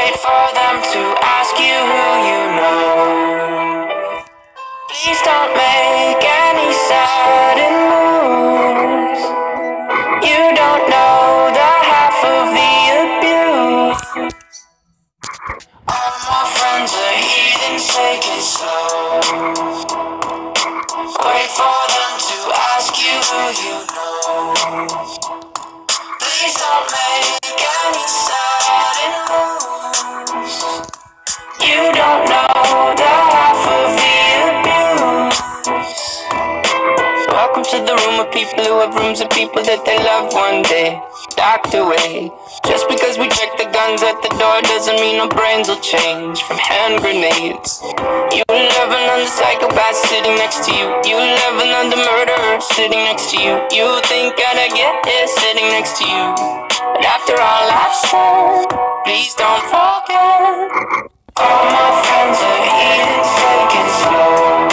Wait for them to ask you who you know. Please don't make any sudden moves. You don't know the half of the abuse. All my friends are heathens, take it slow. Wait for them to ask you who you know. Please don't make any sudden moves. You don't know the half of the abuse. Welcome to the room of people who have rooms of people that they loved one day docked away. Just because we check the guns at the door doesn't mean our brains will change from hand grenades. You love another psychopath sitting next to you. You love another murderer sitting next to you. You think I'd get here sitting next to you. But after all I've said, please don't forget. All my friends are heathens, take it slow.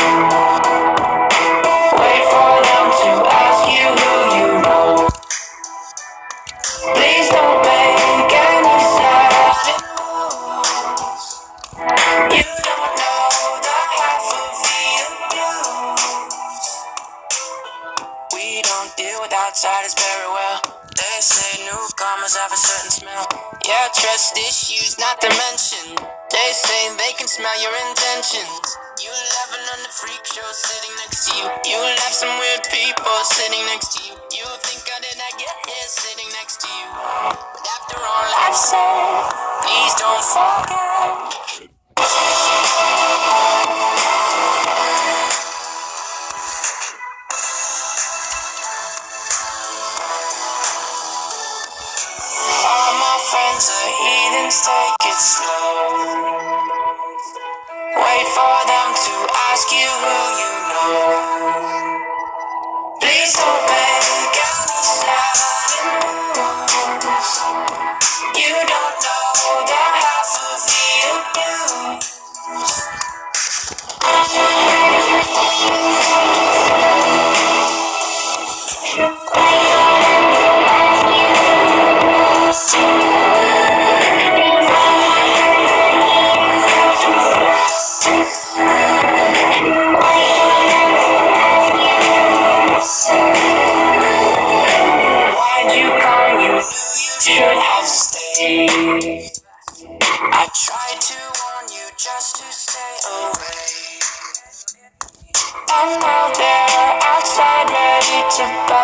Wait for them to ask you who you know. Please don't make any sudden moves. You don't know the half of the abuse. We don't deal with outsiders very well. They say newcomers have a certain smell. Yeah, trust issues not to mention. They say they can smell your intentions. You love another freak show sitting next to you. You love some weird people sitting next to you. You think how did I get here sitting next to you? But after all I've said, please don't forget. All my friends are heathens, take it slow. Wait for them to ask you who you know. Please don't make any sudden moves. You don't know the half of the abuse. Why'd you come? You knew you should have stayed. I tried to warn you just to stay away. And now they're outside ready to buy.